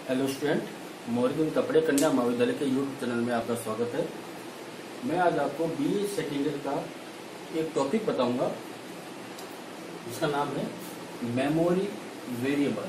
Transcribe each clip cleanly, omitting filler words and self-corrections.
Hello student, मोरगिन कपड़े कन्या महाविद्यालय के यूट्यूब चैनल में आपका स्वागत है। मैं आज आपको बीए सेकेंड ईयर का एक टॉपिक बताऊंगा जिसका नाम है मेमोरी वेरिएबल।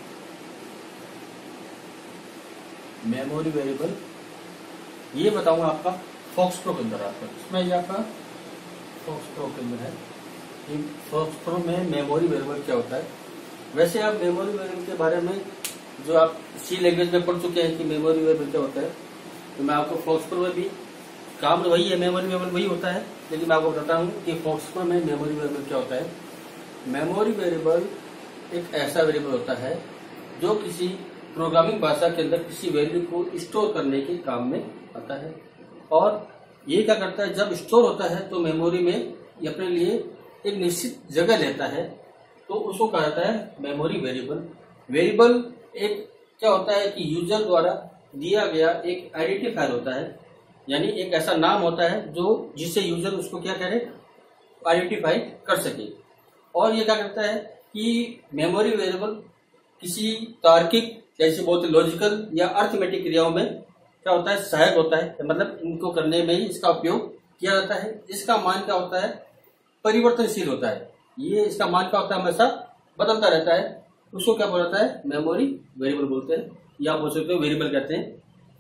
मेमोरी वेरिएबल ये बताऊंगा आपका फॉक्सट्रो के अंदर। आपका इसमें ये आपका फॉक्सट्रो के अंदर है। फॉक्सट्रो में मेमोरी वेरिएबल क्या होता है। वैसे आप मेमोरी वेरिएबल के बारे में जो आप सी लैंग्वेज में पढ़ चुके हैं कि मेमोरी वेरिएबल क्या होता है, तो मैं आपको फॉक्सट्रो में भी काम तो वही है, मेमोरी वेरिएबल वही होता है, लेकिन मैं आपको बताता हूँ कि फॉक्सट्रो में मेमोरी वेरिएबल क्या होता है। मेमोरी वेरिएबल एक ऐसा वेरिएबल होता है जो किसी प्रोग्रामिंग भाषा के अंदर किसी वैल्यू को स्टोर करने के काम में आता है। और ये क्या करता है, जब स्टोर होता है तो मेमोरी में ये अपने लिए एक निश्चित जगह लेता है, तो उसको कहा जाता है मेमोरी वेरिएबल। वेरिएबल एक क्या होता है कि यूजर द्वारा दिया गया एक आइडेंटिफायर होता है, यानी एक ऐसा नाम होता है जो जिससे यूजर उसको क्या करे, आइडेंटिफाई कर सके। और ये क्या करता है कि मेमोरी वेरिएबल किसी तार्किक जैसे बहुत लॉजिकल या अर्थमेटिक क्रियाओं में क्या होता है, सहायक होता है। मतलब इनको करने में ही इसका उपयोग किया जाता है। इसका मान क्या होता है, परिवर्तनशील होता है। ये इसका मान क्या होता है, हमेशा बदलता रहता है। उसको क्या बोला जाता है, मेमोरी वेरिएबल बोलते हैं, या बोल सकते हो वेरिएबल कहते हैं।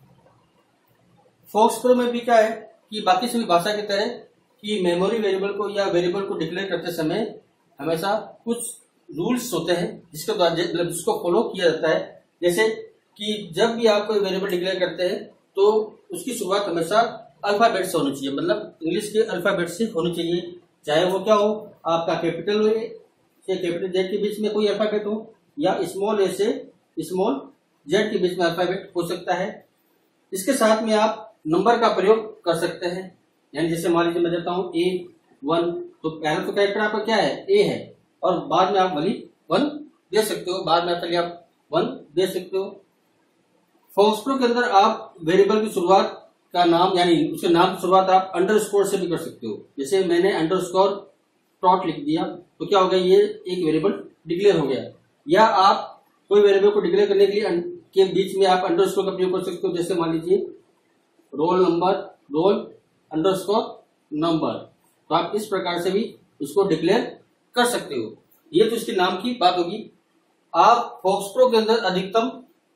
फॉक्सट्रो में भी क्या है कि बाकी सभी भाषा की तरह कि मेमोरी वेरिएबल को या वेरिएबल को डिक्लेयर करते समय हमेशा कुछ रूल्स होते हैं जिसके द्वारा जिसको फॉलो किया जाता है। जैसे कि जब भी आप कोई वेरिएबल डिक्लेयर करते हैं तो उसकी शुरुआत हमेशा अल्फाबेट से होनी चाहिए, मतलब इंग्लिश के अल्फाबेट से होनी चाहिए। चाहे वो क्या हो, आपका कैपिटल हो से कैपिटल जेड के बीच में कोई अल्फाबेट हो, या स्मॉल ए से स्मॉल जेड के बीच में अल्फाबेट हो सकता है। इसके साथ में आप नंबर का प्रयोग कर सकते हैं। यानी जैसे मान लीजिए मैं देता हूं A1, तो पहला तो कैरेक्टर आपका क्या है, ए है, और बाद में आप वही 1 दे सकते हो, बाद में चलिए आप 1 दे सकते हो। फॉक्सट्रो के अंदर आप वेरिएबल की शुरुआत का नाम, यानी उसके नाम की शुरुआत आप अंडरस्कोर से भी कर सकते हो। जैसे मैंने अंडरस्कोर ट्रॉट लिख दिया तो क्या हो गया, ये एक वेरिएबल डिक्लेयर हो गया। या आप कोई वेरिएबल को डिक्लेयर करने के लिए के बीच में आप अंडरस्कोर का प्रयोग कर सकते हो। जैसे मान लीजिए roll number, roll underscore number, तो आप इस प्रकार से भी उसको डिक्लेयर कर सकते हो। ये तो इसके नाम की बात होगी। आप फॉक्सट्रो के अंदर अधिकतम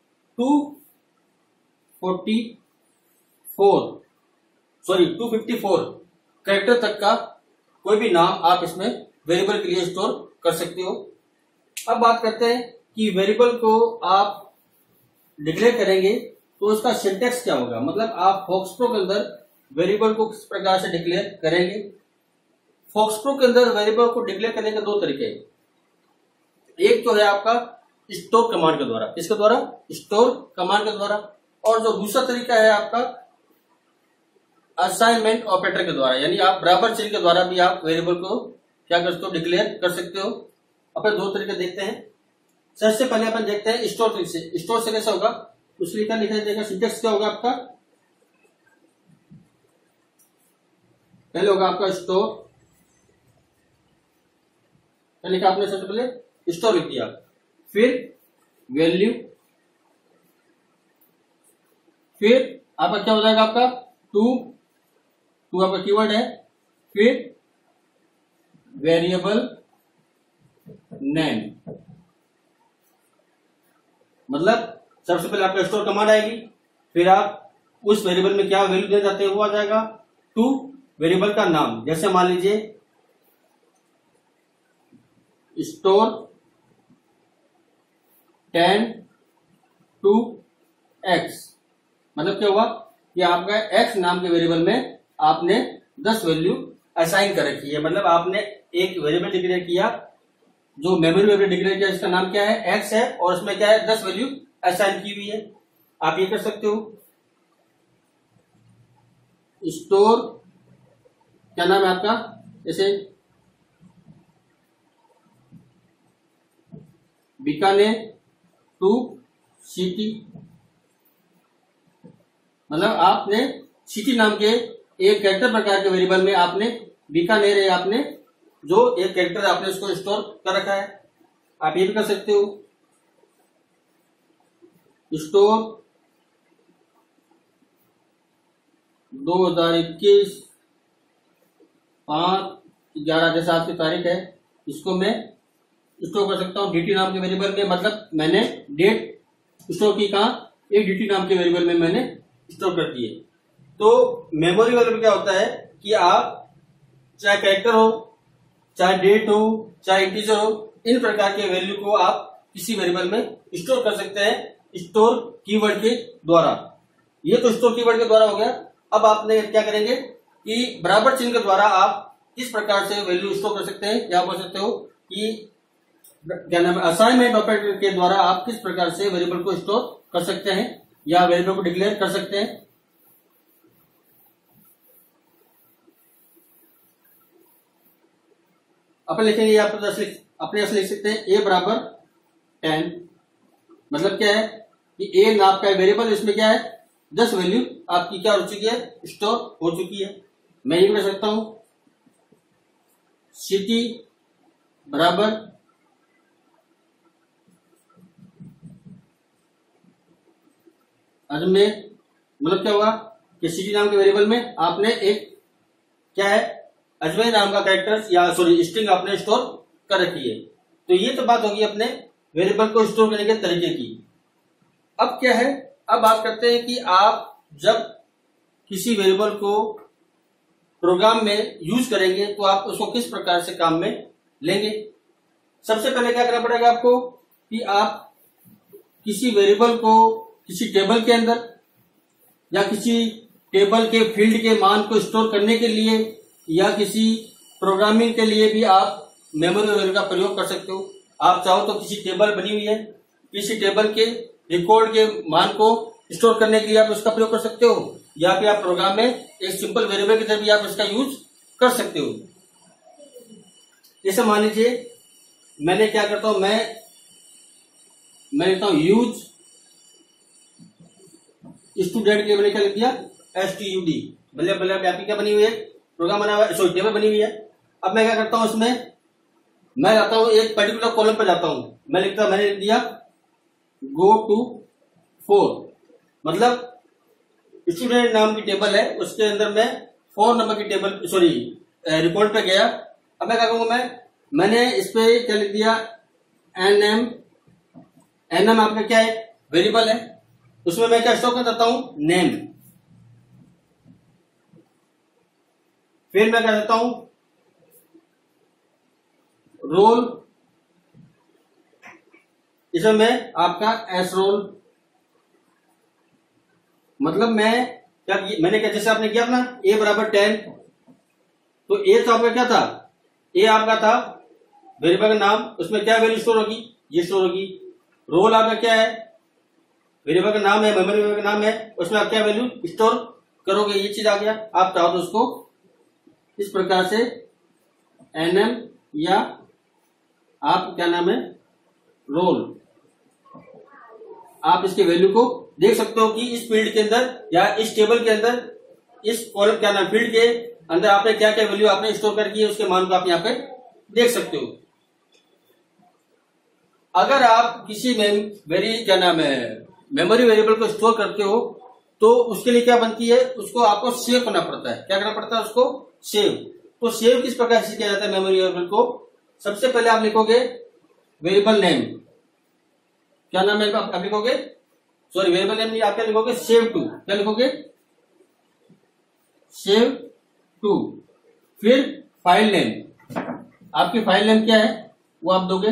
254 कैरेक्टर तक का कोई भी नाम आप इसमें वेरिएबल के लिए स्टोर कर सकते हो। अब बात करते हैं कि वेरिएबल को आप डिक्लेयर करेंगे तो उसका सिंटेक्स क्या होगा। मतलब आप फॉक्सट्रो के अंदर वेरिएबल को किस प्रकार से डिक्लेयर करेंगे। फॉक्सट्रो के अंदर वेरिएबल को डिक्लेयर करने के दो तरीके हैं। एक तो है आपका स्टोर कमांड के द्वारा, किसके द्वारा, स्टोर कमांड के द्वारा। और जो दूसरा तरीका है आपका असाइनमेंट ऑपरेटर के द्वारा, यानी आप बराबर चिन्ह के द्वारा भी आप वेरिएबल को क्या कर सकते हो, डिक्लेयर कर सकते हो। अपन दो तरीके देखते हैं। सबसे पहले अपन देखते हैं स्टोर से। स्टोर से कैसा होगा, उसके लिए क्या लिखा जाएगा, सिंटेक्स क्या होगा आपका, पहले होगा आपका स्टोर, क्या लिखा आपने, सबसे पहले स्टोर लिख दिया, फिर वैल्यू, फिर आपका क्या हो जाएगा आपका टू आपका कीवर्ड है, फिर वेरिएबल नेम। मतलब सबसे पहले आपका स्टोर कमांड आएगी, फिर आप उस वेरिएबल में क्या वैल्यू दे जाते हैं वो आ जाएगा, टू वेरिएबल का नाम। जैसे मान लीजिए स्टोर 10 to x, मतलब क्या हुआ कि आपका x नाम के वेरिएबल में आपने 10 वैल्यू असाइन कर रखी है। मतलब आपने एक वेरिएबल डिक्लेयर किया, जो मेमोरी वेरिएबल डिक्लेयर किया, इसका नाम क्या है, x है, और उसमें क्या है, 10 वैल्यू असाइन की हुई है। आप ये कर सकते हो। स्टोर क्या नाम है आपका, जैसे बीकानेर टू सिटी, मतलब आपने सिटी नाम के एक कैरेक्टर प्रकार के वेरिएबल में आपने बीकानेर है, आपने जो एक कैरेक्टर आपने उसको स्टोर कर रखा है। आप ये भी कर सकते हो। स्टोर 2021 5/11 जैसा आज की तारीख है, इसको मैं स्टोर कर सकता हूँ dt नाम के वेरिएबल में। मतलब मैंने डेट स्टोर की कहा, एक dt नाम के वेरिएबल में मैंने स्टोर कर दिए। तो मेमोरी वेरिएबल क्या होता है कि आप चाहे कैरेक्टर हो, चाहे डेट हो, चाहे इंटीजर हो, इन प्रकार के वैल्यू को आप किसी वेरिएबल में स्टोर कर सकते हैं स्टोर कीवर्ड के द्वारा। ये तो स्टोर कीवर्ड के द्वारा हो गया। अब आपने क्या करेंगे कि बराबर चिन्ह के द्वारा आप किस प्रकार से वैल्यू स्टोर कर सकते हैं, या बोल सकते हो कि क्या नाम है, असाइनमेंट ऑपरेटर के द्वारा आप किस प्रकार से वेरिएबल को स्टोर कर सकते हैं या वेरिएबल को डिक्लेयर कर सकते हैं। अपन लिखेंगे, अपने ऐसे लिख सकते हैं a बराबर 10। मतलब क्या है कि a नाम का वेरिएबल, इसमें क्या है 10 वैल्यू आपकी क्या हो चुकी है, स्टोर हो चुकी है। मैं ये भी कर सकता हूं सिटी बराबर अजमेर। मतलब क्या हुआ कि सिटी नाम के वेरिएबल में आपने एक क्या है अजमेर नाम का कैरेक्टर या स्ट्रिंग आपने स्टोर कर रखी है। तो ये तो बात होगी अपने वेरिएबल को स्टोर करने के तरीके की। अब क्या है, अब बात करते हैं कि आप जब किसी वेरिएबल को प्रोग्राम में यूज करेंगे तो आप उसको किस प्रकार से काम में लेंगे। सबसे पहले क्या करना पड़ेगा आपको कि आप किसी वेरिएबल को किसी टेबल के अंदर या किसी टेबल के फील्ड के मान को स्टोर करने के लिए या किसी प्रोग्रामिंग के लिए भी आप मेमोरी वेरिएबल का प्रयोग कर सकते हो। आप चाहो तो किसी टेबल बनी हुई है, किसी टेबल के रिकॉर्ड के मान को स्टोर करने के लिए आप उसका प्रयोग कर सकते हो, या फिर आप प्रोग्राम में एक सिंपल वेरिएबल की तरह भी आप इसका यूज कर सकते हो। जैसे मान लीजिए मैंने क्या करता हूं, मैं लिखता हूं यूज स्टूडेंट के मैंने क्या लिख दिया STUD। भले आपकी क्या बनी हुई है, प्रोग्राम बना हुआ है, सॉरी टेबल बनी हुई है। अब मैं क्या करता हूं, इसमें मैं जाता हूं एक पर्टिकुलर कॉलम पर जाता हूं, मैंने लिख दिया गो टू 4। मतलब स्टूडेंट नाम की टेबल है, उसके अंदर मैं 4 नंबर की टेबल रिकॉर्ड पे गया। अब मैं क्या करूंगा, मैंने इस पे क्या लिख दिया NM आपका क्या है वेरिएबल है, उसमें मैं क्या स्टोर कर देता हूं नेम। फिर मैं क्या देता हूं रोल, इसमें मैं आपका S रोल। मतलब मैंने क्या जैसे आपने किया ना a बराबर 10, तो a तो आपका क्या था, a आपका था वेरिएबल का नाम, उसमें क्या वैल्यू स्टोर होगी, ये स्टोर होगी। रोल आपका क्या है, वेरिएबल का नाम है, मेमोरी वेरिएबल का नाम है, उसमें आप क्या वैल्यू स्टोर करोगे, ये चीज आ गया। आप चाहो तो उसको इस प्रकार से NM या आप क्या नाम है रोल, आप इसके वैल्यू को देख सकते हो कि इस फील्ड के अंदर या इस टेबल के अंदर इस कॉलम क्या नाम फील्ड के अंदर आपने क्या क्या वैल्यू आपने स्टोर करके उसके मान को आप यहाँ पे देख सकते हो। अगर आप किसी मेमोरी वेरिएबल को स्टोर करते हो तो उसके लिए क्या बनती है, उसको आपको सेव करना पड़ता है। क्या करना पड़ता है, उसको सेव। तो सेव किस प्रकार से किया जाता है मेमोरी वेरिएबल को, सबसे पहले आप लिखोगे वेरिएबल नेम, क्या नाम है आप लिखोगे, सॉरी वेरिएबल नेम नहीं, आप क्या लिखोगे सेव टू, क्या लिखोगे सेव टू। फिर फाइल नेम, आपकी फाइल नेम क्या है वो आप दोगे।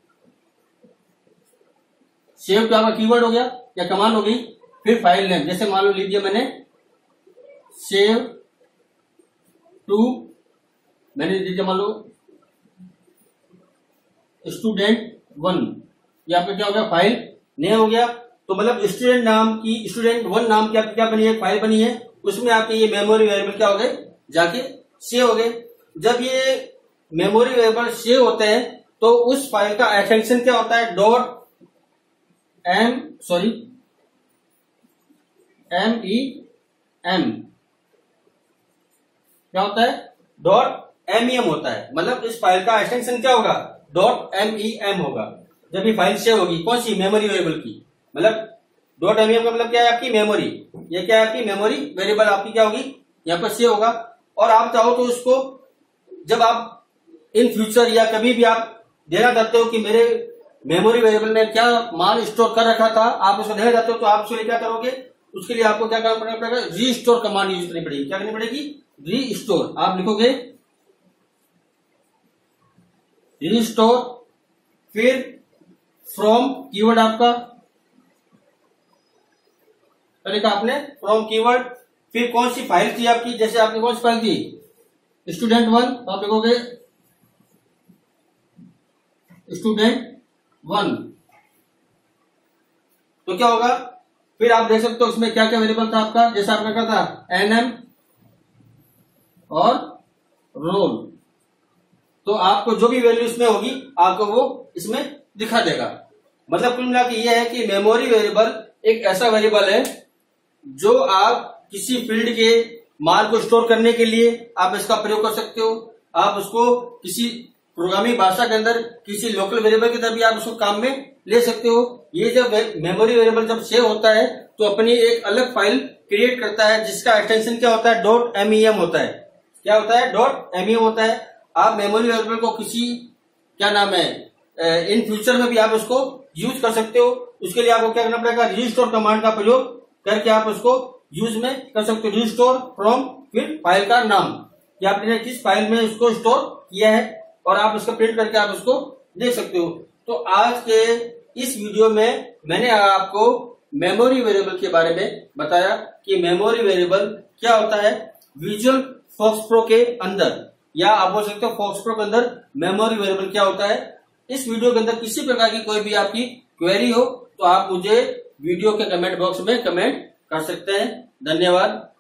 सेव टू आपका कीवर्ड हो गया या कमांड हो गई। फिर फाइल नेम, जैसे मान लो लिख दिया मैंने सेव टू, मैंने लिख दिया मान लो स्टूडेंट 1, ये आपका क्या हो गया फाइल नेम हो गया। तो मतलब स्टूडेंट 1 नाम की आपकी क्या बनी है, फाइल बनी है, उसमें आपके ये मेमोरी वेरिएबल क्या हो गए जाके सेव हो गए। जब ये मेमोरी वेरिएबल सेव होते हैं तो उस फाइल का एक्सटेंशन क्या होता है, MEM क्या होता है, .MEM होता है। मतलब इस फाइल का एक्सटेंशन क्या होगा, .MEM होगा। जब ये फाइल सेव होगी कौन सी, मेमोरी वेरिएबल की, मतलब डॉट एमईएम का मतलब क्या है आपकी मेमोरी, ये क्या है आपकी मेमोरी वेरिएबल आपकी क्या होगी यहाँ पर सेव होगा। और आप चाहो तो इसको जब आप इन फ्यूचर या कभी भी आप देना चाहते हो कि मेरे मेमोरी वेरिएबल में क्या मान स्टोर कर रखा था, आप उसको देना चाहते हो तो आप उसके लिए क्या करोगे, उसके लिए आपको क्या करना पड़ेगा, रीस्टोर कमांड यूज करनी पड़ेगी। क्या करनी पड़ेगी, रीस्टोर। आप लिखोगे रीस्टोर, फिर फ्रॉम कीवर्ड आपका लिखा आपने फ्रॉम कीवर्ड, फिर कौन सी फाइल थी आपकी, जैसे आपने कौन सी फाइल थी student1, तो आप लिखोगे student1। तो क्या होगा, फिर आप देख सकते हो उसमें क्या क्या वेरिएबल था आपका, जैसे आपने कहा था एनएम और रोल। तो आपको जो भी वैल्यू इसमें होगी आपको वो इसमें दिखा देगा। मतलब कुल मिला के ये है कि मेमोरी वेरिएबल एक ऐसा वेरिएबल है जो आप किसी फील्ड के मान को स्टोर करने के लिए आप इसका प्रयोग कर सकते हो। आप उसको किसी प्रोग्रामिंग भाषा के अंदर किसी लोकल वेरिएबल की तरह भी आप उसको काम में ले सकते हो। ये जब मेमोरी वेरिएबल जब सेव होता है तो अपनी एक अलग फाइल क्रिएट करता है जिसका एक्सटेंशन क्या होता है, डॉट एमईएम होता है। क्या होता है, डॉट एमईएम होता है। आप मेमोरी वेरिएबल को किसी क्या नाम है इन फ्यूचर में भी आप उसको यूज कर सकते हो। उसके लिए आपको क्या करना पड़ेगा, रीस्टोर कमांड का प्रयोग करके आप उसको यूज में कर सकते हो। रीस्टोर फ्रॉम, फिर फाइल का नाम कि आपने किस फाइल में उसको स्टोर किया है और आप उसको प्रिंट करके आप उसको देख सकते हो। तो आज के इस वीडियो में मैंने आपको मेमोरी वेरिएबल के बारे में बताया कि मेमोरी वेरिएबल क्या होता है विजुअल फॉक्स प्रो के अंदर, या आप बोल सकते हो फॉक्स प्रो के अंदर मेमोरी वेरिएबल क्या होता है। इस वीडियो के अंदर किसी प्रकार की कोई भी आपकी क्वेरी हो तो आप मुझे वीडियो के कमेंट बॉक्स में कमेंट कर सकते हैं। धन्यवाद।